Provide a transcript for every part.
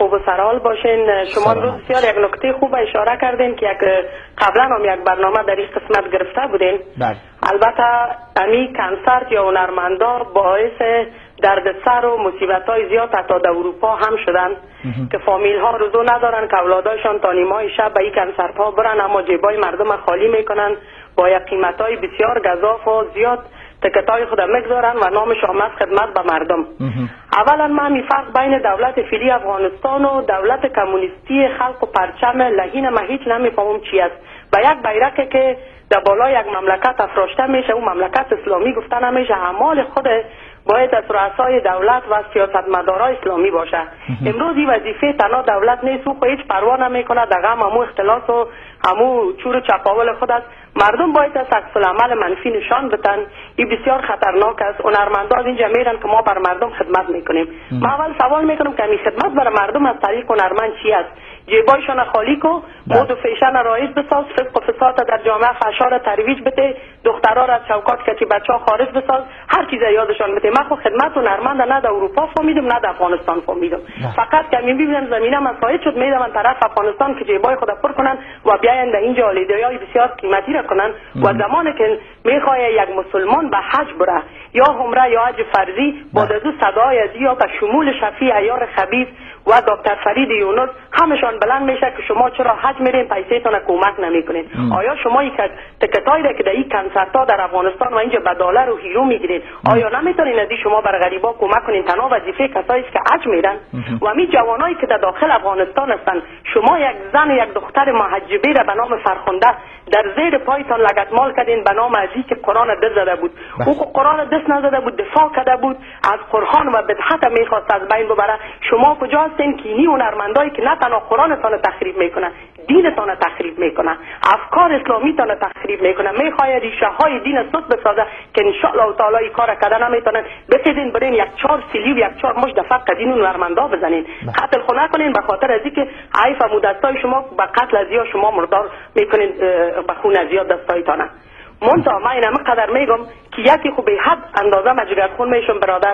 خوب و سرحال باشین. شما روز بسیار یک نکته خوب اشاره کردین که قبلا هم یک برنامه در این قسمت گرفته بودین. بله. البته امی کنسرت یا هنرمندا باعث دردسر و مصیبت های زیاد حتی در اروپا هم شدن که فامیل ها روزو ندارن که اولادایشان تا نیمه شب به این کنسرت ها برن، اما جیبای مردم خالی میکنن، با یک قیمت های بسیار گزاف و زیاد تکتای خود میگذارن و نامش آمد خدمت به مردم. اولا من می فرق بین دولت فعلی افغانستان و دولت کمونیستی خلق و پرچم لحین ما هیچ نمیفهمم چی است. و یک بیرقی که در بالای یک مملکت افراشته میشه، اون مملکت اسلامی گفته نمیشه، اعمال خود باید از رؤسای دولت و سیاستمدارای اسلامی باشه. امروز این وظیفه تنها دولت نیست، او هیچ پروا نمیکنه در غم همو اختلاس و همو چور و چپاول خود است. مردم باید از عکس العمل منفی نشان بدن. این بسیار خطرناک است. هنرمندا از اینجا میرن که ما بر مردم خدمت میکنیم. ما اول سوال میکنم که این خدمت بر مردم از طریق هنرمند چی است؟ جیبایشان خالی کو، مود و فیشن رایج بساز، فسق و فساد در جامعه فحشا ترویج بده، دخترها را از چوکات کچی بچه‌ها خارج بساز، هر چیز یادشان بده. من خو خدمت هنرمند نه در اروپا فهمیدم نه در افغانستان فهمیدم. فقط که میبینم زمینه مساعد شد میدم من طرف افغانستان که جیبای خود پر کنن و بیاین در اینجا لیدای بسیار قیمتی را کنن. و زمانی که میخواد یک مسلمان به حج بره یا عمره یا حج فرضی با دو صدای از یا به شمول شفیع عیار خبیث و دکتر فرید یونس همشان بلند میشه که شما چرا حج میرین پیسه‌تون کمک نمیکنین؟ آیا شما یک تکتایی که در این کنسرت ها در افغانستان و اینجا به دلار و یورو میگیرین آیا نمیتونین از شما بر غریبا کمک کنین؟ تنها وظیفه کسایی است که حج میرن و می جوانایی که در داخل افغانستان هستند. شما یک زن یک دختر محجبه را به نام فرخنده در زیر پایتان لگدمال کردین به نام ازی که قرآن دست زده بود. او قرآن دست نزده بود، دفاع کرده بود از قرآن و بدعت میخواست از بین ببره. شما کجا هستین که این هنرمندایی که نه تنها قرآنتان تخریب میکنن، دینتان تخریب میکنن، افکار اسلامیتان تخریب میکنن، میخواد ریشه های دین سست بسازه که ان شاء الله تعالی این کار کردن نمیتونن. بسیدین برین یک چهار سیلی و یک چهار مش دفعه قدین هنرمندا بزنین، قتل خو نکنین به خاطر از اینکه عیف و دستای شما به قتل از شما مردار میکنین، به خون از دستایتان. منتها من اینم قدر میگم که یکی خوب به حد اندازه مجگرخون میشم برادر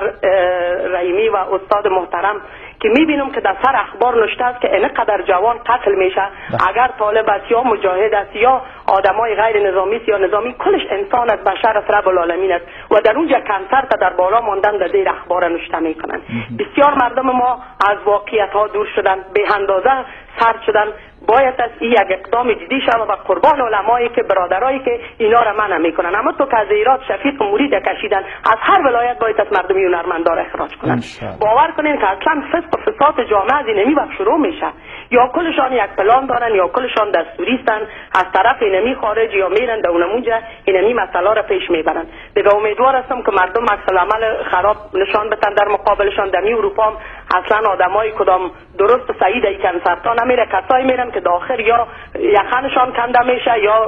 رحیمی و استاد محترم که میبینم که در سر اخبار نشته است که اینقدر جوان قتل میشه. اگر طالب است یا مجاهد است یا آدمای غیر نظامی است یا نظامی، کلش انسان است، بشر است، رب العالمین است و در اونجا کنسرت در بالا ماندن در دیر اخبار نشته میکنن. بسیار مردم ما از واقعیت ها دور شدن، به اندازه سرد شدن. باید از این یک اقدام جدی شود و قربان علمایی که برادرایی که اینا را منع میکنن. اما تو که از ایراد شفیق مرید کشیدن، از هر ولایت باید از مردمی هنرمندا را اخراج کنن. باور کنین که اصلا فسق و فساد جامعه از اینمی وقت شروع میشه. یا کلشان یک پلان دارن یا کلشان دستوریستن، از طرف اینمی خارج یا میرن در اونمونجا اینمی مسئله را پیش میبرن. دیگه امیدوار هستم که مردم عکس العمل خراب نشان بدن در مقابلشان. در اروپا هم اصلا آدمای کدام درست و صحیح در کنسرت ها نمیره، کسایی میرن که داخل یا یخنشان کنده میشه یا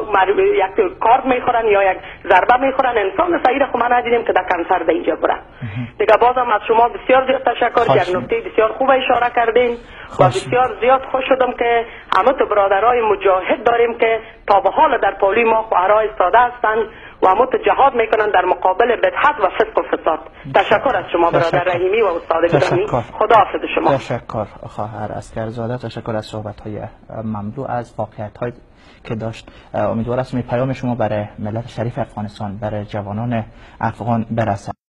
یک کارت میخورن یا یک ضربه میخورن. انسان صحیح را خو من ندیدیم که در کنسرت اینجا بره. دیگه بازم از شما بسیار زیاد تشکر، یک نکته بسیار خوب اشاره کردین و بسیار زیاد خوش شدم که همه تو برادرای مجاهد داریم که تا به حال در پولی ما خواهرها ایستاده هستند و همه تو جهاد میکنن در مقابل بدعت و فسق و فساد. تشکر از شما برادر رحیمی و استاد گرامی. خدا حافظ شما. تشکر خواهر اسکرزاده، تشکر از صحبت های مملو از واقعیت های که داشت. امیدوار هستم پیام شما برای ملت شریف افغانستان، برای جوانان افغان برسد.